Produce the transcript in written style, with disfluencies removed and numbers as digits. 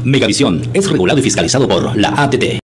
Megavisión es regulado y fiscalizado por la ATT.